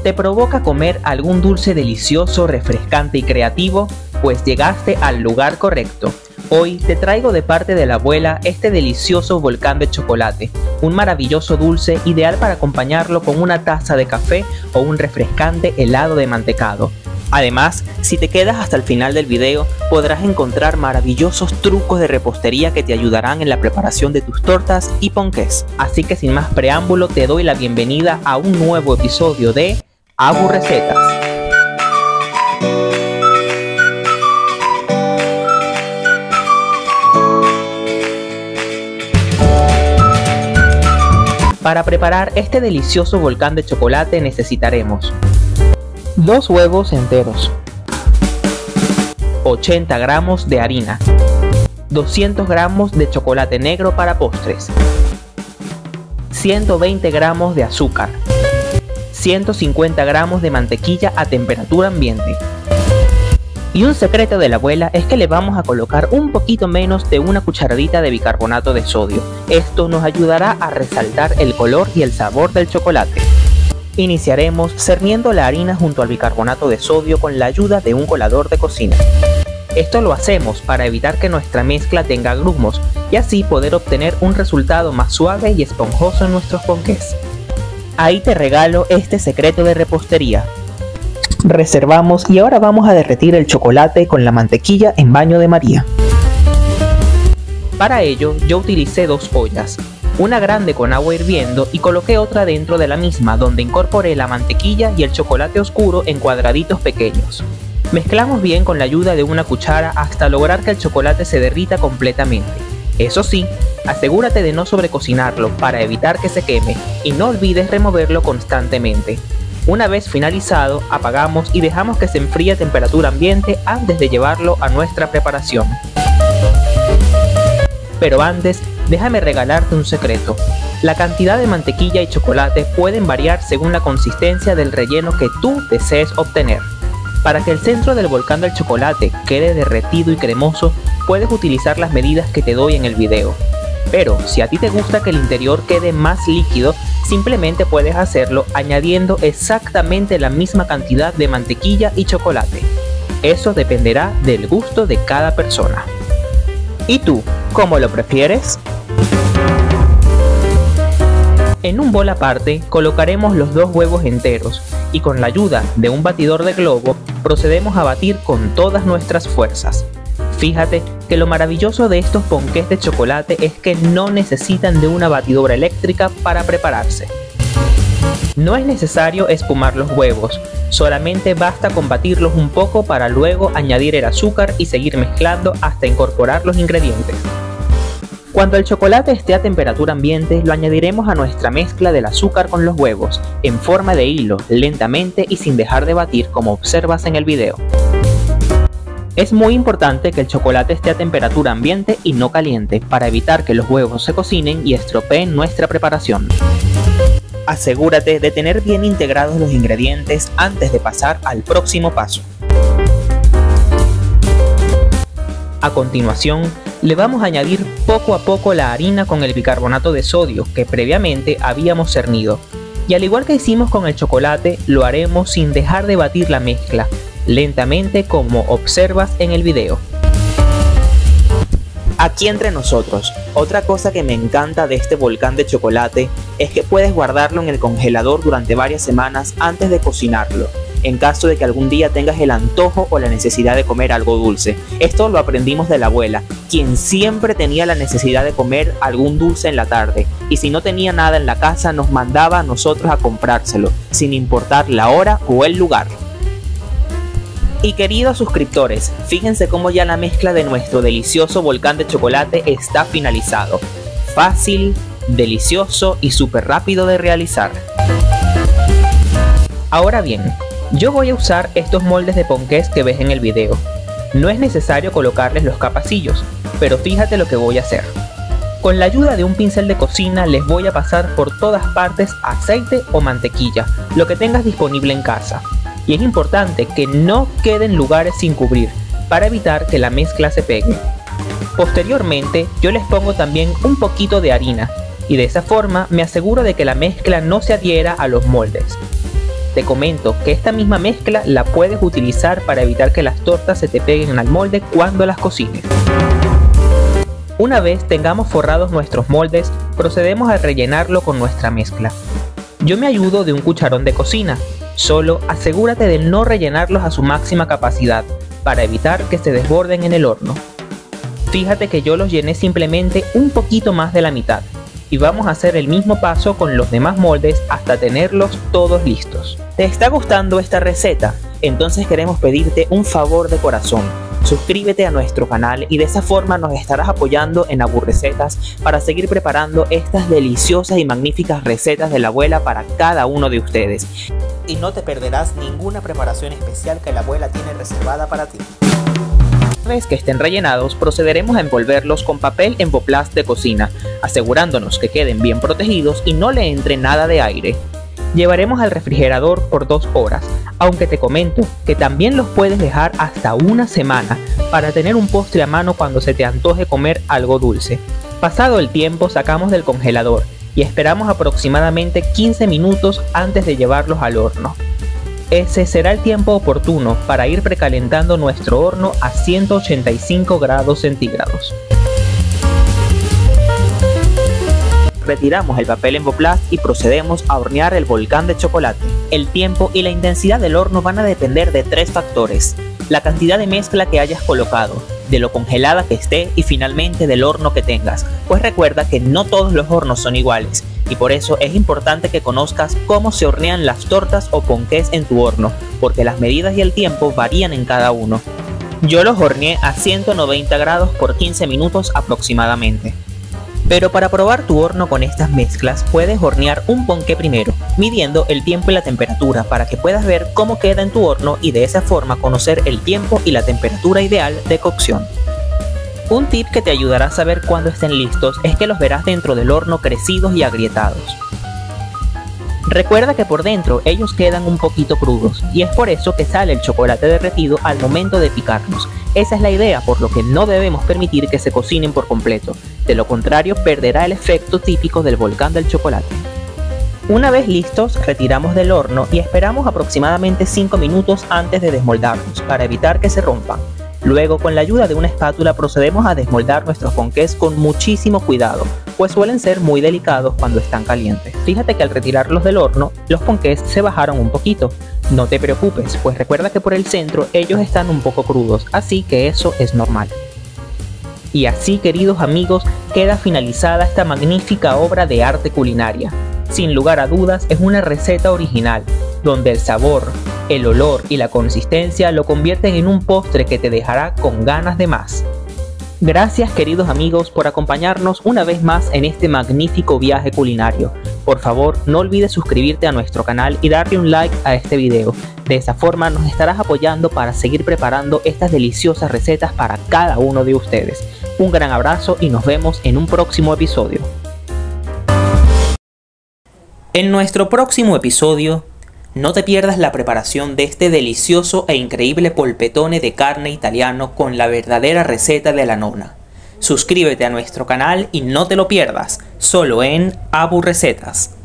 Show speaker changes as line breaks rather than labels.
¿Te provoca comer algún dulce delicioso, refrescante y creativo? Pues llegaste al lugar correcto. Hoy te traigo de parte de la abuela este delicioso volcán de chocolate, un maravilloso dulce ideal para acompañarlo con una taza de café o un refrescante helado de mantecado. Además, si te quedas hasta el final del video, podrás encontrar maravillosos trucos de repostería que te ayudarán en la preparación de tus tortas y ponqués. Así que sin más preámbulo, te doy la bienvenida a un nuevo episodio de Abu Recetas. Para preparar este delicioso volcán de chocolate necesitaremos 2 huevos enteros, 80 gramos de harina, 200 gramos de chocolate negro para postres, 120 gramos de azúcar, 150 gramos de mantequilla a temperatura ambiente. Y un secreto de la abuela es que le vamos a colocar un poquito menos de una cucharadita de bicarbonato de sodio. Esto nos ayudará a resaltar el color y el sabor del chocolate. Iniciaremos cerniendo la harina junto al bicarbonato de sodio con la ayuda de un colador de cocina. Esto lo hacemos para evitar que nuestra mezcla tenga grumos y así poder obtener un resultado más suave y esponjoso en nuestros ponqués. Ahí te regalo este secreto de repostería. Reservamos y ahora vamos a derretir el chocolate con la mantequilla en baño de María. Para ello yo utilicé 2 ollas, una grande con agua hirviendo y coloqué otra dentro de la misma donde incorporé la mantequilla y el chocolate oscuro en cuadraditos pequeños. Mezclamos bien con la ayuda de una cuchara hasta lograr que el chocolate se derrita completamente. Eso sí, asegúrate de no sobrecocinarlo para evitar que se queme y no olvides removerlo constantemente. Una vez finalizado, apagamos y dejamos que se enfríe a temperatura ambiente antes de llevarlo a nuestra preparación. Pero antes, déjame regalarte un secreto. La cantidad de mantequilla y chocolate pueden variar según la consistencia del relleno que tú desees obtener. Para que el centro del volcán del chocolate quede derretido y cremoso, puedes utilizar las medidas que te doy en el video. Pero si a ti te gusta que el interior quede más líquido, simplemente puedes hacerlo añadiendo exactamente la misma cantidad de mantequilla y chocolate. Eso dependerá del gusto de cada persona. ¿Y tú, cómo lo prefieres? En un bol aparte colocaremos los 2 huevos enteros y con la ayuda de un batidor de globo procedemos a batir con todas nuestras fuerzas. Fíjate que lo maravilloso de estos ponqués de chocolate es que no necesitan de una batidora eléctrica para prepararse. No es necesario espumar los huevos, solamente basta con batirlos un poco para luego añadir el azúcar y seguir mezclando hasta incorporar los ingredientes. Cuando el chocolate esté a temperatura ambiente, lo añadiremos a nuestra mezcla del azúcar con los huevos, en forma de hilo, lentamente y sin dejar de batir como observas en el video. Es muy importante que el chocolate esté a temperatura ambiente y no caliente, para evitar que los huevos se cocinen y estropeen nuestra preparación. Asegúrate de tener bien integrados los ingredientes antes de pasar al próximo paso. A continuación, le vamos a añadir poco a poco la harina con el bicarbonato de sodio que previamente habíamos cernido. Y al igual que hicimos con el chocolate, lo haremos sin dejar de batir la mezcla, lentamente como observas en el video. Aquí entre nosotros, otra cosa que me encanta de este volcán de chocolate es que puedes guardarlo en el congelador durante varias semanas antes de cocinarlo, en caso de que algún día tengas el antojo o la necesidad de comer algo dulce. Esto lo aprendimos de la abuela, quien siempre tenía la necesidad de comer algún dulce en la tarde, y si no tenía nada en la casa nos mandaba a nosotros a comprárselo, sin importar la hora o el lugar. Y queridos suscriptores, fíjense cómo ya la mezcla de nuestro delicioso volcán de chocolate está finalizado. Fácil, delicioso y súper rápido de realizar. Ahora bien, yo voy a usar estos moldes de ponqués que ves en el video. No es necesario colocarles los capacillos, pero fíjate lo que voy a hacer. Con la ayuda de un pincel de cocina les voy a pasar por todas partes aceite o mantequilla, lo que tengas disponible en casa. Y es importante que no queden lugares sin cubrir, para evitar que la mezcla se pegue. Posteriormente, yo les pongo también un poquito de harina, y de esa forma me aseguro de que la mezcla no se adhiera a los moldes. Te comento que esta misma mezcla la puedes utilizar para evitar que las tortas se te peguen al molde cuando las cocines. Una vez tengamos forrados nuestros moldes, procedemos a rellenarlo con nuestra mezcla. Yo me ayudo de un cucharón de cocina, solo asegúrate de no rellenarlos a su máxima capacidad, para evitar que se desborden en el horno. Fíjate que yo los llené simplemente un poquito más de la mitad, y vamos a hacer el mismo paso con los demás moldes hasta tenerlos todos listos. ¿Te está gustando esta receta? Entonces queremos pedirte un favor de corazón. Suscríbete a nuestro canal y de esa forma nos estarás apoyando en Aburrecetas para seguir preparando estas deliciosas y magníficas recetas de la abuela para cada uno de ustedes. Y no te perderás ninguna preparación especial que la abuela tiene reservada para ti. Una vez que estén rellenados, procederemos a envolverlos con papel Emboplast de cocina, asegurándonos que queden bien protegidos y no le entre nada de aire. Llevaremos al refrigerador por 2 horas, aunque te comento que también los puedes dejar hasta una semana para tener un postre a mano cuando se te antoje comer algo dulce. Pasado el tiempo, sacamos del congelador y esperamos aproximadamente 15 minutos antes de llevarlos al horno. Ese será el tiempo oportuno para ir precalentando nuestro horno a 185 grados centígrados. Retiramos el papel Emboplast y procedemos a hornear el volcán de chocolate. El tiempo y la intensidad del horno van a depender de 3 factores: la cantidad de mezcla que hayas colocado, de lo congelada que esté y finalmente del horno que tengas, pues recuerda que no todos los hornos son iguales y por eso es importante que conozcas cómo se hornean las tortas o ponqués en tu horno, porque las medidas y el tiempo varían en cada uno. Yo los horneé a 190 grados por 15 minutos aproximadamente. Pero para probar tu horno con estas mezclas puedes hornear un ponqué primero, midiendo el tiempo y la temperatura para que puedas ver cómo queda en tu horno y de esa forma conocer el tiempo y la temperatura ideal de cocción. Un tip que te ayudará a saber cuándo estén listos es que los verás dentro del horno crecidos y agrietados. Recuerda que por dentro ellos quedan un poquito crudos y es por eso que sale el chocolate derretido al momento de picarlos. Esa es la idea, por lo que no debemos permitir que se cocinen por completo, de lo contrario perderá el efecto típico del volcán del chocolate. Una vez listos, retiramos del horno y esperamos aproximadamente 5 minutos antes de desmoldarlos para evitar que se rompan. Luego, con la ayuda de una espátula procedemos a desmoldar nuestros ponqués con muchísimo cuidado, pues suelen ser muy delicados cuando están calientes. Fíjate que al retirarlos del horno, los ponqués se bajaron un poquito. No te preocupes, pues recuerda que por el centro ellos están un poco crudos, así que eso es normal. Y así, queridos amigos, queda finalizada esta magnífica obra de arte culinaria. Sin lugar a dudas, es una receta original, donde el sabor, el olor y la consistencia lo convierten en un postre que te dejará con ganas de más. Gracias, queridos amigos, por acompañarnos una vez más en este magnífico viaje culinario. Por favor, no olvides suscribirte a nuestro canal y darle un like a este video. De esa forma nos estarás apoyando para seguir preparando estas deliciosas recetas para cada uno de ustedes. Un gran abrazo y nos vemos en un próximo episodio. En nuestro próximo episodio, no te pierdas la preparación de este delicioso e increíble polpetone de carne italiano con la verdadera receta de la nonna. Suscríbete a nuestro canal y no te lo pierdas, solo en Aburrecetas.